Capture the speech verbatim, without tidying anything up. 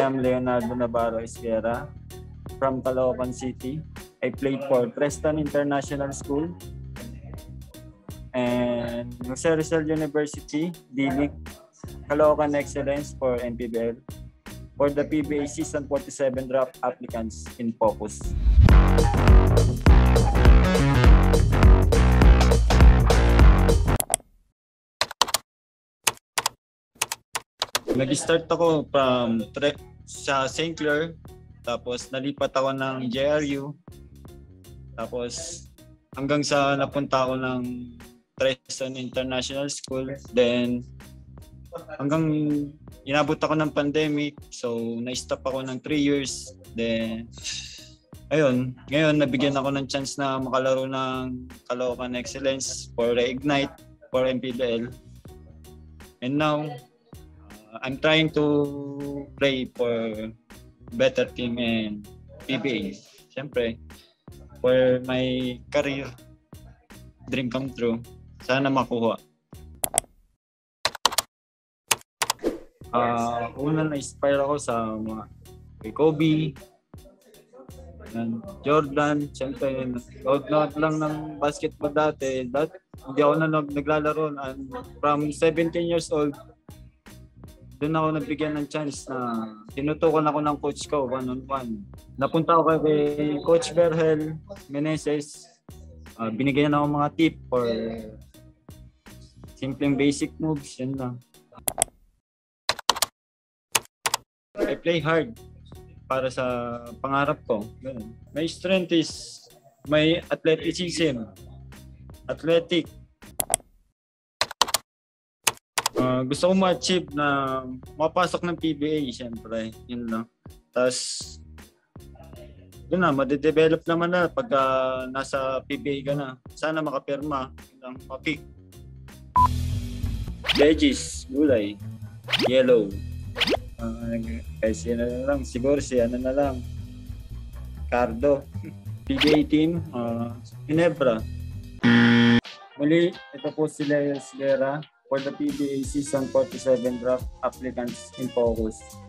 am Leonardo Navarro Esguerra from Caloocan City. I played for Preston International School and Jose Rizal University, D-League, Caloocan Excellence for N P B L. For the P B A Season forty-seven draft applicants in focus. Nag-start ako from sa Saint Clair, tapos nalipat ako ng J R U, tapos hanggang sa napunta ako ng Preston International School, then hanggang inabot ako ng pandemic, so na-stop ako ng three years, then ayun, ngayon nabigyan ako ng chance na makalaro ng Caloocan Excellence for Reignite for M P B L, and now I'm trying to play for better team and P B A. Siyempre, for my career, dream come true. Sana makuha. Uh, una na-inspire ako sa mga kay Kobe, and Jordan. Siyempre, nag-out lang ng basketball dati. Dati hindi ako na nag naglalaro. And from seventeen years old, doon ako nabigyan ng chance na tinutukan ako ng coach ko one-on-one. Napunta ako kay Coach Berhel Meneses. Uh, binigyan ako mga tip for simpleng basic moves. Yan lang. I play hard para sa pangarap ko. Ganun. My strength is my athleticism. Athletic. Uh, gusto ko ma-achieve na mapasok ng P B A, siyempre. Yun lang. Tapos, yun na, madedevelop naman na pagka nasa P B A ka na. Sana makapirma. Yun lang, ma-pick. Veggies, gulay, yellow. Uh, kasi ano na lang, siguro si ano na lang, Cardo. P B A team, uh, Ginebra. Muli, ito po si Leo Esguerra for the P B A Season forty-seven draft applicants in focus.